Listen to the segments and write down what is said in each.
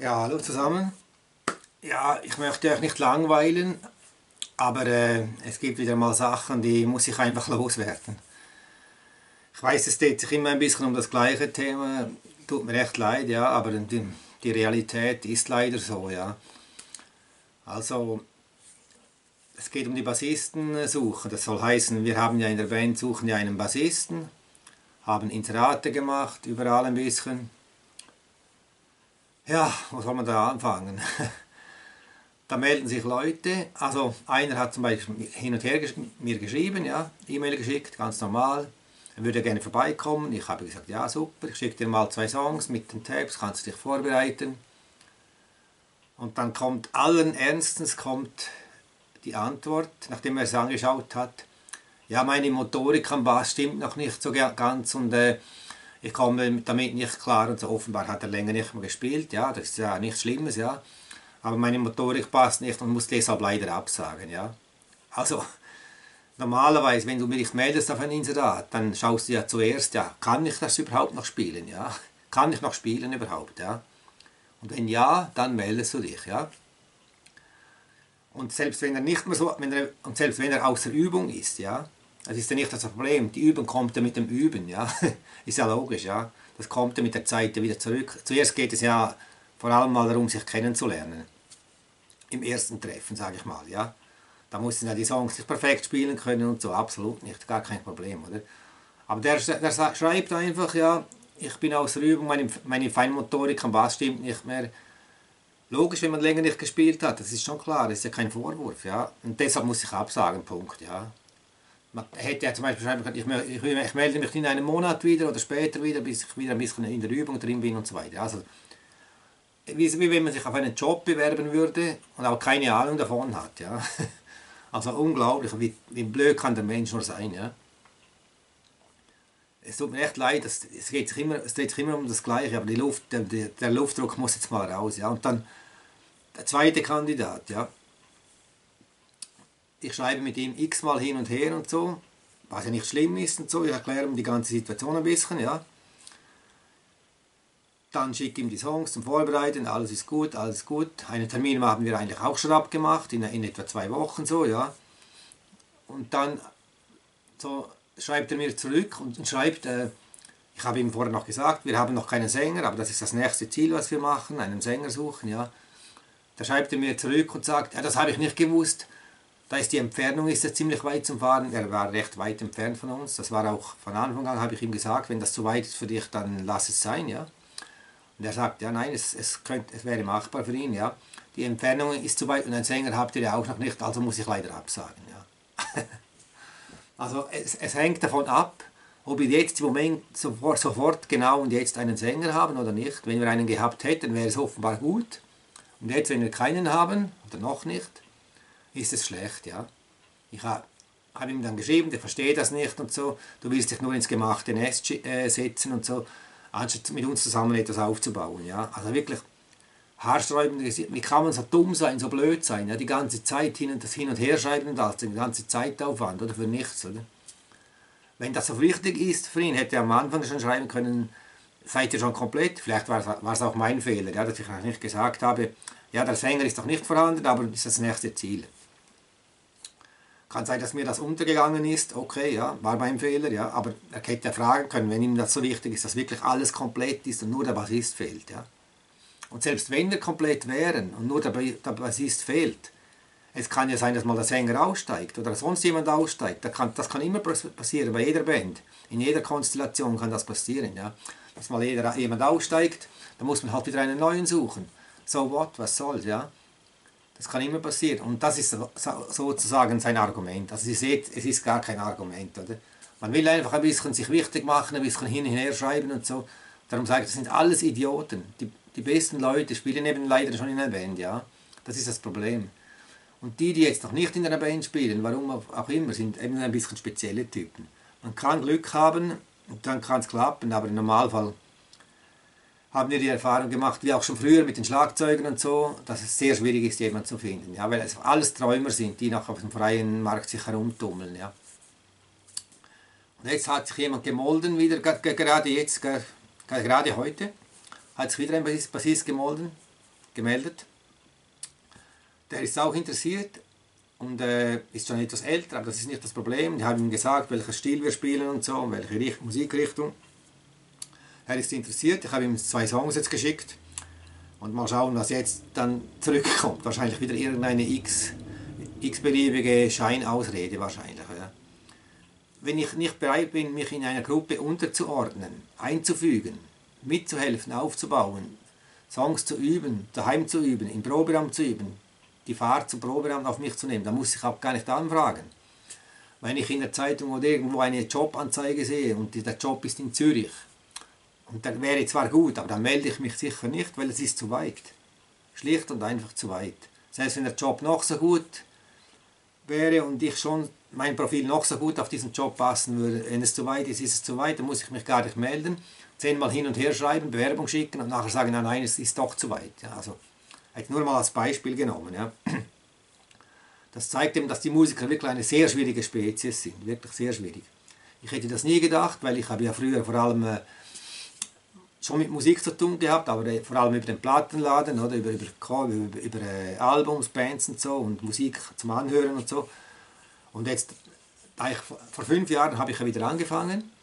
Ja, hallo zusammen. Ja, ich möchte euch nicht langweilen, aber es gibt wieder mal Sachen, die muss ich einfach loswerden. Ich weiß, es dreht sich immer ein bisschen um das gleiche Thema, tut mir echt leid, ja, aber die Realität ist leider so, ja. Also, es geht um die Bassistensuche. Das soll heißen, wir haben ja in der Band suchen ja einen Bassisten, haben Inserate gemacht, überall ein bisschen. Ja, wo soll man da anfangen? Da melden sich Leute, also einer hat zum Beispiel hin und her mir geschrieben, ja, E-Mail geschickt, ganz normal. Er würde gerne vorbeikommen. Ich habe gesagt, ja super, ich schicke dir mal 2 Songs mit den Tapes, kannst du dich vorbereiten. Und dann kommt allen Ernstens kommt die Antwort, nachdem er es angeschaut hat, ja, meine Motorik am Bass stimmt noch nicht so ganz und ich komme damit nicht klar und so. Offenbar hat er länger nicht mehr gespielt, ja, das ist ja nichts Schlimmes, ja. Aber meine Motorik passt nicht und muss deshalb leider absagen, ja. Also, normalerweise, wenn du mich meldest auf ein Inserat, dann schaust du ja zuerst, ja, kann ich das überhaupt noch spielen, ja? Kann ich noch spielen überhaupt, ja? Und wenn ja, dann meldest du dich, ja? Und selbst wenn er nicht mehr so, und selbst wenn er außer Übung ist, ja, das ist ja nicht das Problem. Die Übung kommt ja mit dem Üben, ja, ist ja logisch, ja. Das kommt ja mit der Zeit wieder zurück. Zuerst geht es ja vor allem mal darum, sich kennenzulernen. Im ersten Treffen, sage ich mal, ja. Da mussten ja die Songs nicht perfekt spielen können und so, absolut nicht, gar kein Problem, oder? Aber der schreibt einfach, ja, ich bin außer Übung, meine Feinmotorik am Bass stimmt nicht mehr. Logisch, wenn man länger nicht gespielt hat, das ist schon klar, das ist ja kein Vorwurf, ja. Und deshalb muss ich absagen, Punkt, ja. Man hätte ja zum Beispiel schreiben können, ich melde mich in einem Monat wieder oder später wieder, bis ich wieder ein bisschen in der Übung drin bin und so weiter. Also, wie wenn man sich auf einen Job bewerben würde und auch keine Ahnung davon hat, ja. Also unglaublich, wie blöd kann der Mensch nur sein, ja. Es tut mir echt leid, es dreht sich immer um das Gleiche, aber der Luftdruck muss jetzt mal raus, ja. Und dann der zweite Kandidat, ja. Ich schreibe mit ihm x-mal hin und her und so, was ja nicht schlimm ist und so, ich erkläre ihm die ganze Situation ein bisschen, ja. Dann schicke ihm die Songs zum Vorbereiten, alles ist gut, alles gut. Einen Termin haben wir eigentlich auch schon abgemacht, in etwa 2 Wochen so, ja. Und dann so schreibt er mir zurück und schreibt, ich habe ihm vorher noch gesagt, wir haben noch keinen Sänger, aber das ist das nächste Ziel, was wir machen, einen Sänger suchen, ja. Da schreibt er mir zurück und sagt, ja, das habe ich nicht gewusst. Da ist die Entfernung ist ja ziemlich weit zum Fahren. Er war recht weit entfernt von uns. Das war auch von Anfang an, habe ich ihm gesagt, wenn das zu weit ist für dich, dann lass es sein, ja. Und er sagt, ja nein, es wäre machbar für ihn, ja. Die Entfernung ist zu weit und einen Sänger habt ihr ja auch noch nicht, also muss ich leider absagen, ja. Also es hängt davon ab, ob wir jetzt im Moment sofort genau und jetzt einen Sänger haben oder nicht. Wenn wir einen gehabt hätten, wäre es offenbar gut. Und jetzt, wenn wir keinen haben, oder noch nicht, ist es schlecht, ja. Ich habe ihm dann geschrieben, der versteht das nicht und so, du willst dich nur ins gemachte Nest setzen und so, anstatt mit uns zusammen etwas aufzubauen, ja. Also wirklich haarsträubend, wie kann man so dumm sein, so blöd sein, ja, die ganze Zeit hin und her schreiben und alles, den ganzen Zeitaufwand, oder, für nichts, oder. Wenn das so wichtig ist für ihn, hätte er am Anfang schon schreiben können, seid ihr schon komplett, vielleicht war es auch mein Fehler, ja, dass ich nicht gesagt habe, ja, der Sänger ist doch nicht vorhanden, aber ist das nächste Ziel. Kann sein, dass mir das untergegangen ist, okay, ja, war mein Fehler, ja, aber er hätte ja fragen können, wenn ihm das so wichtig ist, dass wirklich alles komplett ist und nur der Bassist fehlt, ja. Und selbst wenn wir komplett wären und nur der Bassist fehlt, es kann ja sein, dass mal der Sänger aussteigt oder sonst jemand aussteigt, das kann immer passieren, bei jeder Band, in jeder Konstellation kann das passieren, ja. Dass mal jemand aussteigt, dann muss man halt wieder einen neuen suchen. So what, was soll's, ja. Das kann immer passieren. Und das ist sozusagen sein Argument. Also Sie seht, es ist gar kein Argument. Oder? Man will einfach ein bisschen sich wichtig machen, ein bisschen hin und her schreiben und so. Darum sage ich, das sind alles Idioten. Die besten Leute spielen eben leider schon in einer Band. Ja? Das ist das Problem. Und die jetzt noch nicht in einer Band spielen, warum auch immer, sind eben ein bisschen spezielle Typen. Man kann Glück haben und dann kann es klappen, aber im Normalfall haben wir die Erfahrung gemacht, wie auch schon früher mit den Schlagzeugern und so, dass es sehr schwierig ist, jemanden zu finden. Ja, weil es alles Träumer sind, die noch auf dem freien Markt sich herumtummeln. Ja. Und jetzt hat sich jemand gemolden, wieder gerade jetzt, gerade heute, hat sich wieder ein Bassist gemolden. gemeldet. Der ist auch interessiert und ist schon etwas älter, aber das ist nicht das Problem. Ich habe ihm gesagt, welchen Stil wir spielen und so, und welche Musikrichtung. Er ist interessiert, ich habe ihm 2 Songs jetzt geschickt und mal schauen, was jetzt dann zurückkommt. Wahrscheinlich wieder irgendeine x-beliebige Scheinausrede wahrscheinlich. Ja. Wenn ich nicht bereit bin, mich in einer Gruppe unterzuordnen, einzufügen, mitzuhelfen, aufzubauen, Songs zu üben, daheim zu üben, im Proberaum zu üben, die Fahrt zum Proberaum auf mich zu nehmen, da muss ich auch gar nicht anfragen. Wenn ich in der Zeitung oder irgendwo eine Jobanzeige sehe und der Job ist in Zürich, und der wäre zwar gut, aber dann melde ich mich sicher nicht, weil es ist zu weit. Schlicht und einfach zu weit. Selbst wenn der Job noch so gut wäre und ich schon mein Profil noch so gut auf diesen Job passen würde, wenn es zu weit ist, ist es zu weit, dann muss ich mich gar nicht melden, 10-mal hin und her schreiben, Bewerbung schicken und nachher sagen, nein, es ist doch zu weit. Ja, also, ich habe nur mal als Beispiel genommen. Ja. Das zeigt eben, dass die Musiker wirklich eine sehr schwierige Spezies sind, wirklich sehr schwierig. Ich hätte das nie gedacht, weil ich habe ja früher vor allem schon mit Musik zu tun gehabt, aber vor allem über den Plattenladen, oder über Albums, Bands und so und Musik zum Anhören und so. Und jetzt, vor 5 Jahren habe ich ja wieder angefangen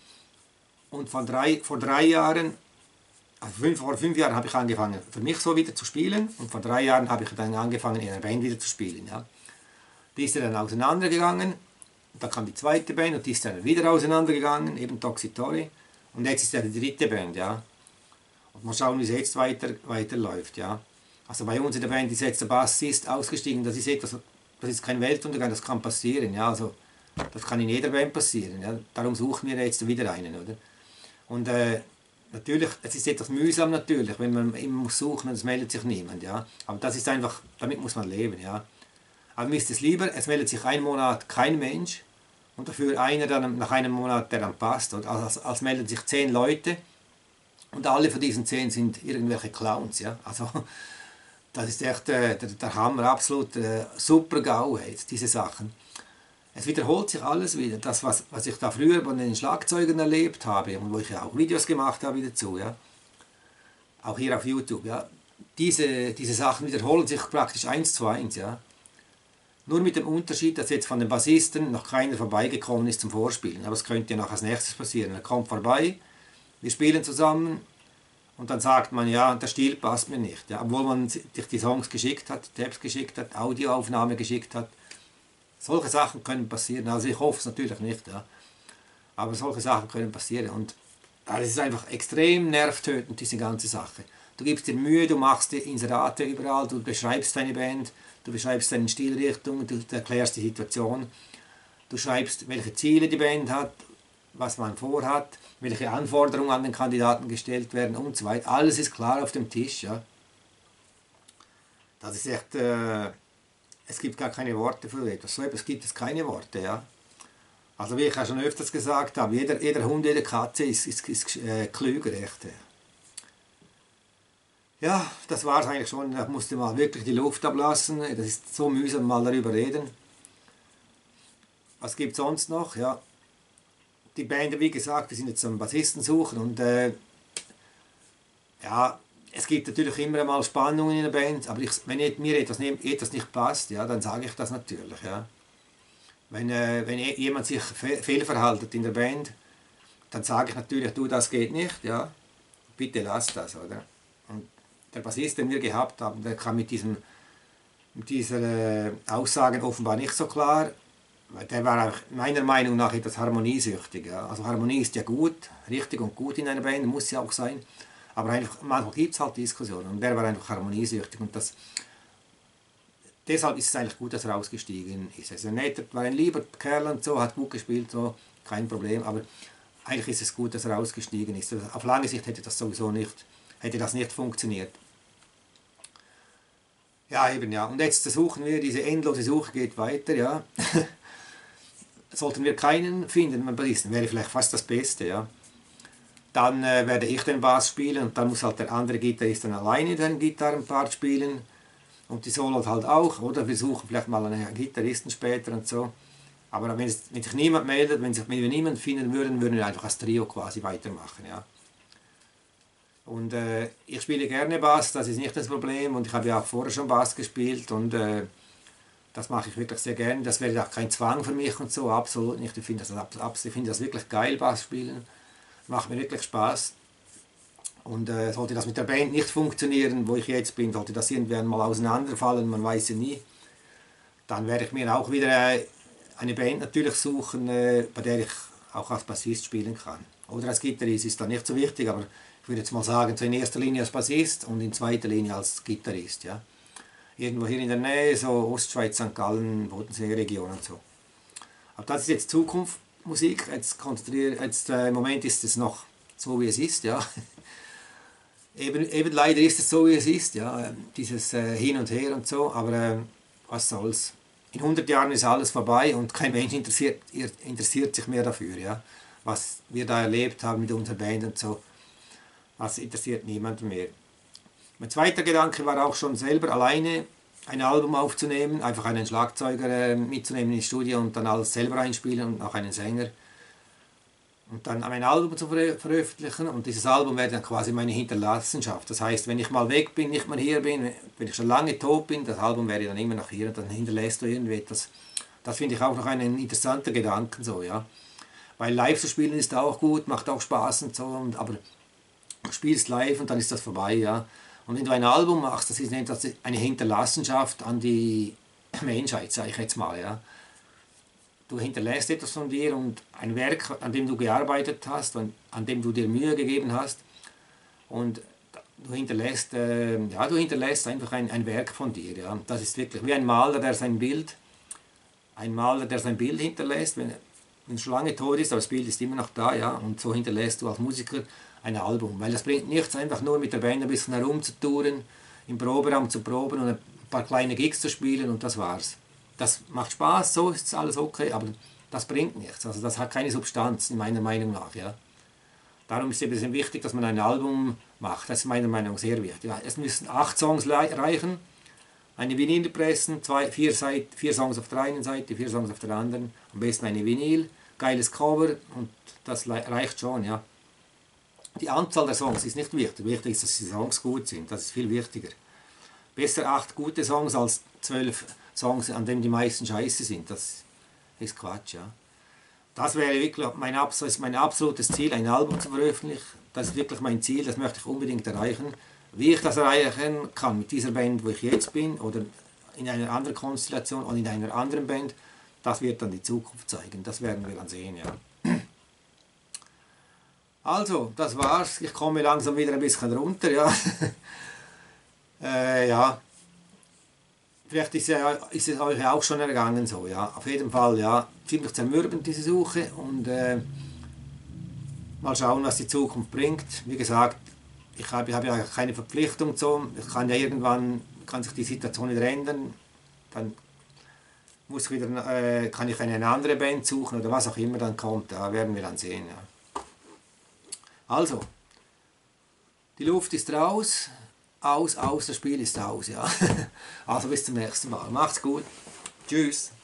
und vor 3 Jahren, also vor 5 Jahren habe ich angefangen, für mich so wieder zu spielen und vor 3 Jahren habe ich dann angefangen, in einer Band wieder zu spielen. Ja. Die ist ja dann auseinandergegangen, da kam die zweite Band und die ist dann wieder auseinandergegangen, eben Toxitory. Und jetzt ist ja die dritte Band, ja. Und mal schauen, wie es jetzt weiterläuft, ja. Also bei uns in der Band ist jetzt der Bassist ausgestiegen, das ist kein Weltuntergang, das kann passieren, ja. Also das kann in jeder Band passieren, ja. Darum suchen wir jetzt wieder einen, oder. Und natürlich, es ist etwas mühsam natürlich, wenn man immer muss suchen und es meldet sich niemand, ja. Aber das ist einfach, damit muss man leben, ja. Aber mir ist es lieber, es meldet sich 1 Monat kein Mensch, und dafür einer dann nach einem Monat, der dann passt. Als melden sich 10 Leute und alle von diesen 10 sind irgendwelche Clowns. Ja? Also, das ist echt der Hammer, absolut super GAU, jetzt, diese Sachen. Es wiederholt sich alles wieder. Das, was ich da früher von den Schlagzeugern erlebt habe und wo ich ja auch Videos gemacht habe dazu, ja? Auch hier auf YouTube. Ja? Diese Sachen wiederholen sich praktisch 1:1. Ja? Nur mit dem Unterschied, dass jetzt von den Bassisten noch keiner vorbeigekommen ist zum Vorspielen. Aber es könnte ja noch als nächstes passieren. Er kommt vorbei, wir spielen zusammen und dann sagt man, ja, der Stil passt mir nicht. Ja, obwohl man sich die Songs geschickt hat, Tapes geschickt hat, Audioaufnahme geschickt hat. Solche Sachen können passieren. Also ich hoffe es natürlich nicht. Ja. Aber solche Sachen können passieren. Und es ist einfach extrem nervtötend, diese ganze Sache. Du gibst dir Mühe, du machst die Inserate überall, du beschreibst deine Band, du beschreibst deine Stilrichtung, du erklärst die Situation, du schreibst, welche Ziele die Band hat, was man vorhat, welche Anforderungen an den Kandidaten gestellt werden und so weiter. Alles ist klar auf dem Tisch. Ja. Das ist echt, es gibt gar keine Worte für etwas. So etwas gibt es keine Worte. Ja. Also wie ich ja schon öfters gesagt habe, jeder Hund, jede Katze ist klüger. Echt. Ja, das war es eigentlich schon. Ich musste mal wirklich die Luft ablassen. Das ist so mühsam, mal darüber reden. Was gibt es sonst noch? Ja, die Band, wie gesagt, wir sind jetzt am Bassisten suchen und ja, es gibt natürlich immer mal Spannungen in der Band, aber wenn mir etwas nicht passt, ja, dann sage ich das natürlich. Ja. Wenn jemand sich fehlverhaltet in der Band, dann sage ich natürlich, du, das geht nicht, ja, bitte lass das, oder? Und der Bassist, den wir gehabt haben, der kam mit dieser Aussagen offenbar nicht so klar, weil der war auch meiner Meinung nach etwas harmoniesüchtig. Ja. Also Harmonie ist ja gut, richtig und gut in einer Band, muss ja auch sein, aber einfach, manchmal gibt es halt Diskussionen und der war einfach harmoniesüchtig und deshalb ist es eigentlich gut, dass er ausgestiegen ist. Also war ein lieber Kerl und so, hat gut gespielt, so, kein Problem, aber eigentlich ist es gut, dass er ausgestiegen ist. Also auf lange Sicht hätte das nicht funktioniert. Ja, eben, ja. Und jetzt suchen wir, diese endlose Suche geht weiter, ja. Sollten wir keinen finden, wäre vielleicht fast das Beste, ja. Dann werde ich den Bass spielen und dann muss halt der andere Gitarrist dann alleine den Gitarrenpart spielen und die Solos halt auch, oder? Wir suchen vielleicht mal einen Gitarristen später und so. Aber wenn sich niemand meldet, wenn wir niemanden finden würden, würden wir einfach als Trio quasi weitermachen, ja. Und ich spiele gerne Bass, das ist nicht das Problem. Und ich habe ja auch vorher schon Bass gespielt und das mache ich wirklich sehr gerne. Das wäre auch kein Zwang für mich und so, absolut nicht. Ich finde das wirklich geil, Bass spielen. Macht mir wirklich Spaß. Und sollte das mit der Band nicht funktionieren, wo ich jetzt bin, sollte das irgendwann mal auseinanderfallen, man weiß ja nie, dann werde ich mir auch wieder eine Band natürlich suchen, bei der ich auch als Bassist spielen kann. Oder als Gitarrist ist dann nicht so wichtig, aber ich würde jetzt mal sagen, so in erster Linie als Bassist und in zweiter Linie als Gitarrist. Ja. Irgendwo hier in der Nähe, so Ostschweiz, St. Gallen, Bodensee-Region und so. Aber das ist jetzt Zukunftsmusik, im Moment ist es noch so, wie es ist. Ja. Eben leider ist es so, wie es ist, ja, dieses Hin und Her und so, aber was soll's. In 100 Jahren ist alles vorbei und kein Mensch interessiert sich mehr dafür, ja. Was wir da erlebt haben mit unserer Band und so, das interessiert niemanden mehr. Mein zweiter Gedanke war auch schon selber alleine ein Album aufzunehmen, einfach einen Schlagzeuger mitzunehmen ins Studio und dann alles selber einspielen und auch einen Sänger. Und dann ein Album zu veröffentlichen und dieses Album wäre dann quasi meine Hinterlassenschaft. Das heißt, wenn ich mal weg bin, nicht mehr hier bin, wenn ich schon lange tot bin, das Album wäre dann immer noch hier und dann hinterlässt du irgendwie etwas. Das finde ich auch noch einen interessanten Gedanken so, ja. Weil live zu spielen ist auch gut, macht auch Spaß und so, aber du spielst live und dann ist das vorbei, ja. Und wenn du ein Album machst, das ist eine Hinterlassenschaft an die Menschheit, sage ich jetzt mal, ja. Du hinterlässt etwas von dir und ein Werk, an dem du gearbeitet hast und an dem du dir Mühe gegeben hast. Und du hinterlässt einfach ein Werk von dir. Ja. Das ist wirklich wie ein Maler, der sein Bild hinterlässt, wenn es schon lange tot ist, aber das Bild ist immer noch da. Ja. Und so hinterlässt du als Musiker ein Album. Weil das bringt nichts, einfach nur mit der Band ein bisschen herumzutouren, im Proberaum zu proben und ein paar kleine Gigs zu spielen und das war's. Das macht Spaß, so ist alles okay, aber das bringt nichts. Also das hat keine Substanz, in meiner Meinung nach. Ja. Darum ist es eben wichtig, dass man ein Album macht. Das ist meiner Meinung nach sehr wichtig. Ja, es müssen 8 Songs reichen, eine Vinyl pressen, 4 Songs auf der einen Seite, 4 Songs auf der anderen. Am besten eine Vinyl, geiles Cover und das reicht schon. Ja. Die Anzahl der Songs ist nicht wichtig. Wichtig ist, dass die Songs gut sind. Das ist viel wichtiger. Besser 8 gute Songs als 12 Songs, an denen die meisten scheiße sind. Das ist Quatsch, ja. Das wäre wirklich mein absolutes Ziel, ein Album zu veröffentlichen. Das ist wirklich mein Ziel, das möchte ich unbedingt erreichen. Wie ich das erreichen kann mit dieser Band, wo ich jetzt bin, oder in einer anderen Konstellation oder in einer anderen Band, das wird dann die Zukunft zeigen. Das werden wir dann sehen, ja. Also, das war's. Ich komme langsam wieder ein bisschen runter, ja. Ja. Vielleicht ist es euch auch schon ergangen so, ja. Auf jeden Fall, ja, ziemlich zermürbend diese Suche und mal schauen, was die Zukunft bringt. Wie gesagt, ich habe ja keine Verpflichtung so. Kann sich die Situation wieder ändern, dann kann ich eine andere Band suchen oder was auch immer dann kommt, da werden wir dann sehen, ja. Also, die Luft ist raus. Das Spiel ist aus, ja. Also bis zum nächsten Mal. Macht's gut. Tschüss.